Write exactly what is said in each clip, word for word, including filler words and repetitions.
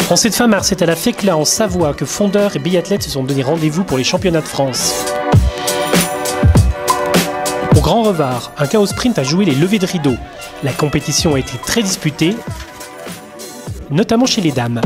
En cette fin mars, c'est à la Fécla en Savoie que fondeurs et biathlètes se sont donné rendez-vous pour les championnats de France. Au Grand Revard, un chaos sprint a joué les levées de rideau. La compétition a été très disputée, notamment chez les dames.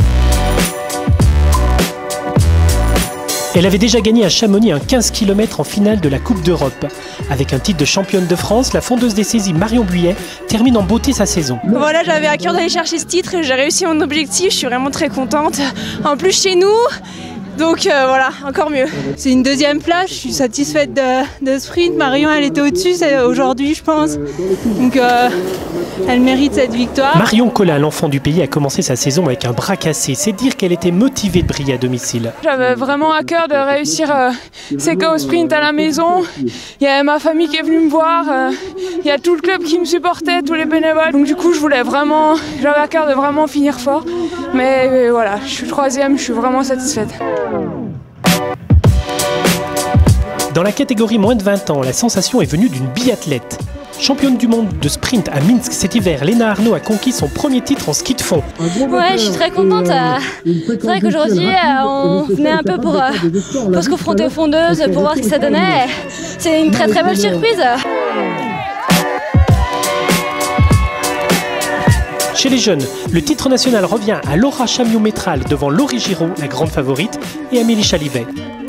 Elle avait déjà gagné à Chamonix un quinze kilomètres en finale de la Coupe d'Europe. Avec un titre de championne de France, la fondeuse des saisies Marion Buyet termine en beauté sa saison. Voilà, j'avais à cœur d'aller chercher ce titre et j'ai réussi mon objectif, je suis vraiment très contente. En plus chez nous, donc euh, voilà, encore mieux. C'est une deuxième place, je suis satisfaite de, de sprint. Marion, elle était au-dessus aujourd'hui, je pense. Donc euh, elle mérite cette victoire. Marion Collin, l'enfant du pays, a commencé sa saison avec un bras cassé. C'est dire qu'elle était motivée de briller à domicile. J'avais vraiment à cœur de réussir euh, ces chaos sprint à la maison. Il y a ma famille qui est venue me voir, euh, il y a tout le club qui me supportait, tous les bénévoles. Donc du coup, je voulais vraiment, j'avais à cœur de vraiment finir fort. Mais euh, voilà, je suis troisième, je suis vraiment satisfaite. Dans la catégorie moins de vingt ans, la sensation est venue d'une biathlète. Championne du monde de sprint à Minsk cet hiver, Léna Arnaud a conquis son premier titre en ski de fond. Ouais, je suis très contente. C'est vrai qu'aujourd'hui, on venait un peu pour, pour se confronter aux fondeuses, pour voir ce que ça donnait. C'est une très très belle surprise. Chez les jeunes, le titre national revient à Laura Chamiou-Métral devant Laurie Giraud, la grande favorite, et Amélie Chalivet.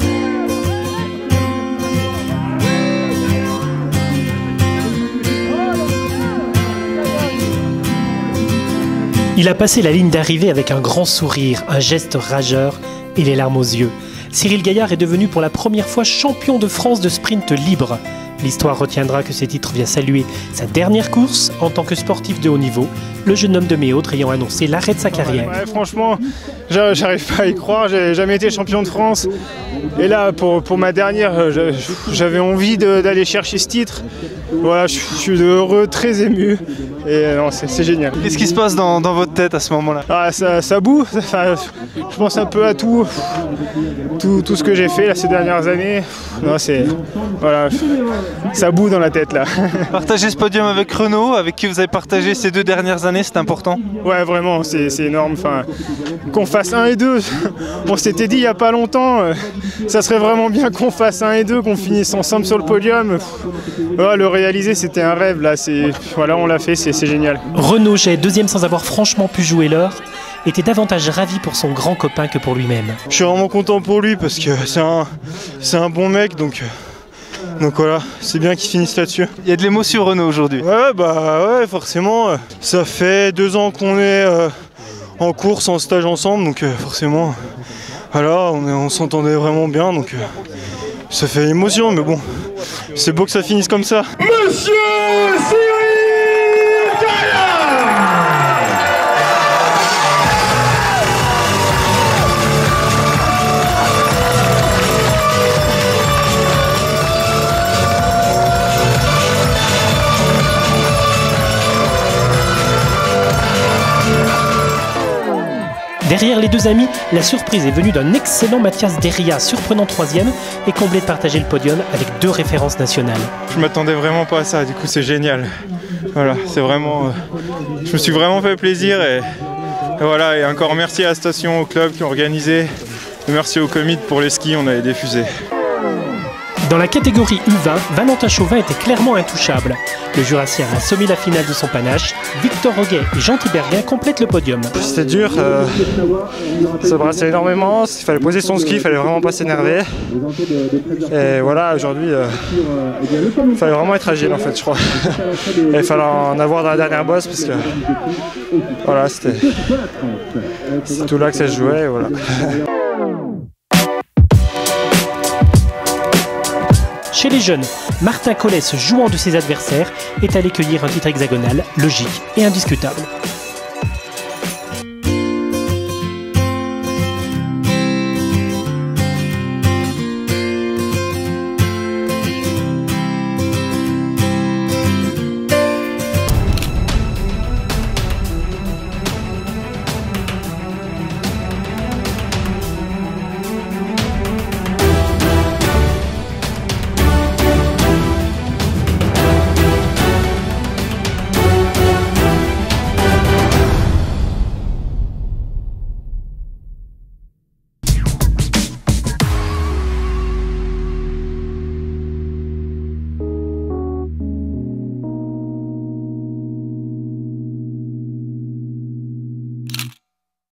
Il a passé la ligne d'arrivée avec un grand sourire, un geste rageur et les larmes aux yeux. Cyril Gaillard est devenu pour la première fois champion de France de sprint libre. L'histoire retiendra que ce titre vient saluer sa dernière course en tant que sportif de haut niveau, le jeune homme de Méautre ayant annoncé l'arrêt de sa carrière. Ouais, franchement, j'arrive pas à y croire, j'ai jamais été champion de France. Et là, pour, pour ma dernière, j'avais envie d'aller chercher ce titre. Voilà, je, je suis heureux, très ému. Et c'est génial. Qu'est-ce qui se passe dans, dans votre tête à ce moment-là? Ah, ça, ça boue, enfin, je pense un peu à tout, tout, tout ce que j'ai fait là, ces dernières années. Non, c'est, voilà, ça boue dans la tête là. Partager ce podium avec Renaud, avec qui vous avez partagé ces deux dernières années, c'est important? Ouais, vraiment, c'est énorme. Enfin, qu'on fasse un et deux, on s'était dit il n'y a pas longtemps, euh, ça serait vraiment bien qu'on fasse un et deux, qu'on finisse ensemble sur le podium. Voilà, le réaliser, c'était un rêve là. Voilà, on l'a fait, c'est génial. Renaud Jet, deuxième sans avoir franchement pu jouer l'heure, était davantage ravi pour son grand copain que pour lui-même. Je suis vraiment content pour lui parce que c'est un, c'est un bon mec, donc, donc voilà, c'est bien qu'il finisse là-dessus. Il y a de l'émotion Renaud aujourd'hui. Ouais, bah ouais, forcément. Ça fait deux ans qu'on est euh, en course, en stage ensemble, donc euh, forcément, voilà, on, on s'entendait vraiment bien, donc euh, ça fait émotion, mais bon, c'est beau que ça finisse comme ça. Monsieur Cyril Gaillard! Derrière les deux amis, la surprise est venue d'un excellent Mathias Deria, surprenant troisième et comblé de partager le podium avec deux références nationales. Je m'attendais vraiment pas à ça, du coup c'est génial. Voilà, c'est vraiment, euh, je me suis vraiment fait plaisir et, et voilà, et encore merci à la station, au club qui ont organisé, et merci au comité pour les skis, on avait diffusé. Dans la catégorie U vingt, Valentin Chauvin était clairement intouchable. Le Jurassien a assommé la finale de son panache. Victor Roguet et Jean Tiberghien complètent le podium. C'était dur, euh, ça brassait énormément, il fallait poser son ski, il fallait vraiment pas s'énerver. Et voilà, aujourd'hui, euh, il fallait vraiment être agile en fait, je crois. Et il fallait en avoir dans la dernière bosse parce que voilà, c'était tout là que ça se jouait. Et voilà. Chez les jeunes, Martin Collet, jouant de ses adversaires, est allé cueillir un titre hexagonal, logique et indiscutable.